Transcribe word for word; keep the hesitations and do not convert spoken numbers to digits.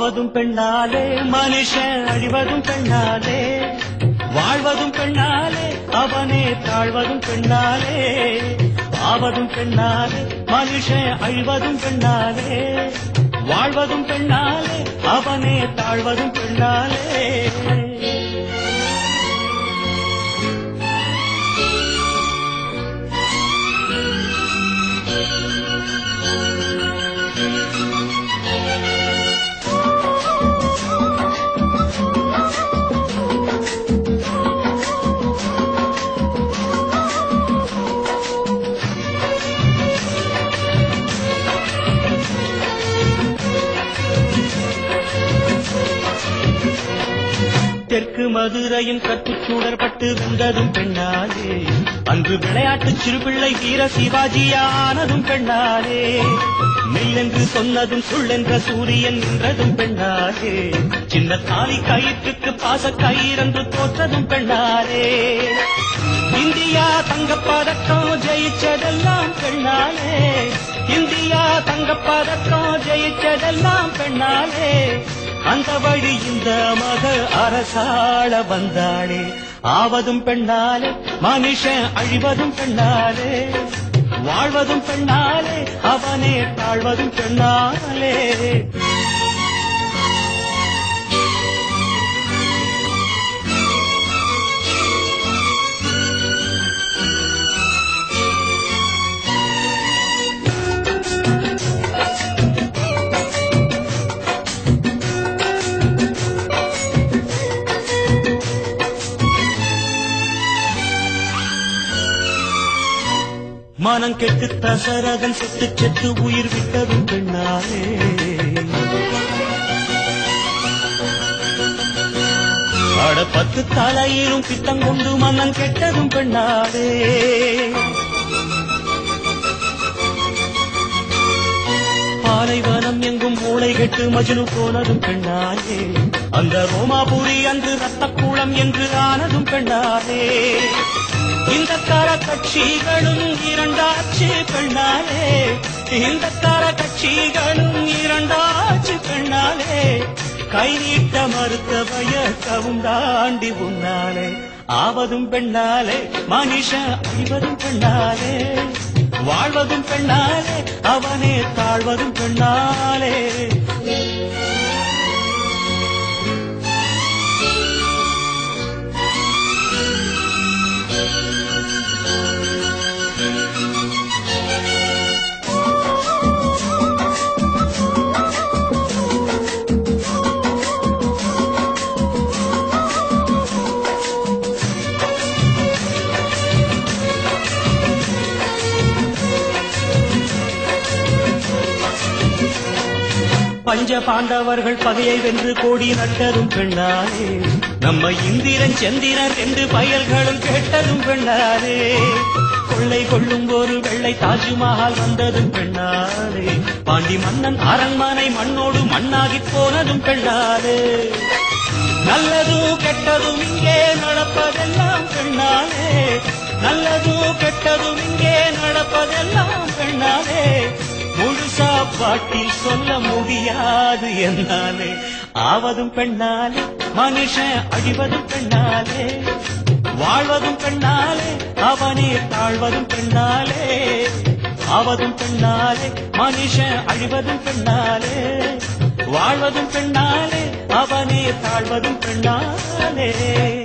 ஆவதும் பெண்ணாலே மனுஷன் அழிவதும் பெண்ணாலே, வாழ்வதும் பெண்ணாலே அவனே தாழ்வதும் பெண்ணாலே. ஆவதும் பெண்ணாலே மனுஷன் அழிவதும் பெண்ணாலே, வாழ்வதும் பெண்ணாலே அவனே தாழ்வதும் பெண்ணாலே. தெற்கு மதுரையின் கட்டுச்சூடர் பட்டு வென்றதும் பெண்ணாலே, அன்று விளையாட்டு சிறுபிள்ளை வீர சிவாஜியானதும் பெண்ணாலே. மெல்லென்று சொன்னதும் சுள்ளென்ற சூரியன் நின்றதும் பெண்ணாலே, சின்ன தாலி கயிற்றுக்கு பாச கயிறென்று தோற்றதும் பெண்ணாலே. இந்தியா தங்கப்பதக்கம் ஜெயிச்சதெல்லாம் பெண்ணாலே, இந்தியா தங்கப்பதக்கம் ஜெயிச்சதெல்லாம் பெண்ணாலே. அந்த வழி இந்த மக அரசாள வந்தாளே. ஆவதும் பெண்ணாலே மனுஷன் அழிவதும் பெண்ணாலே, வாழ்வதும் பெண்ணாலே அவனே தாழ்வதும் பெண்ணாலே. மனம் கெட்டு தசரகன் செத்து செத்து உயிர் விட்டதும் பெண்ணாலே. அட பத்து தலையிலும் பித்தம் கொண்டு மன்னன் கெட்டதும் பெண்ணாலே. பாலைவனம் எங்கும் மூளை கெட்டு மஜ்னு போனதும் பெண்ணாலே. அந்த ரோமாபுரி அன்று ரத்த கூளம் என்று ஆனதும் பெண்ணாலே. இந்த கார கட்சிகளும் இரண்டாச்சு பெண்ணாலே, இந்த கார கட்சிகளும் இரண்டாச்சு பெண்ணாலே. கை நீட்ட மறுத்த பயக்கவும் தாண்டி உன்னாலே. ஆவதும் பெண்ணாலே மனுஷன் அழிவதும் பெண்ணாலே, வாழ்வதும் பெண்ணாலே அவனே தாழ்வதும் பெண்ணாலே. பஞ்ச பாண்டவர்கள் பகையை வென்று கோடி நட்டதும் பெண்ணாலே. நம்ம இந்திரன் சந்திரன் ரெண்டு பயல்களும் கேட்டதும் பெண்ணாலே. கொள்ளை கொள்ளும் ஒரு வெள்ளை தாஜ்மஹால் வந்ததும் பெண்ணாலே. பாண்டி மன்னன் அரண்மனை மண்ணோடு மண்ணாகி போனதும் பெண்ணாலே. நல்லதும் கெட்டதும் இங்கே நடப்பதெல்லாம் பெண்ணாலே, நல்லதும் கெட்டதும் இங்கே நடப்பதெல்லாம் பெண்ணாலே. முழுசா பாட்டி சொல்ல முடியாது என்னாலே. ஆவதும் பெண்ணாலே மனுஷன் அழிவதும் பெண்ணாலே, வாழ்வதும் பெண்ணாலே அவனே தாழ்வதும் பெண்ணாலே. ஆவதும் பெண்ணாலே மனுஷன் அழிவதும் பெண்ணாலே, வாழ்வதும் பெண்ணாலே அவனே தாழ்வதும் பெண்ணாலே.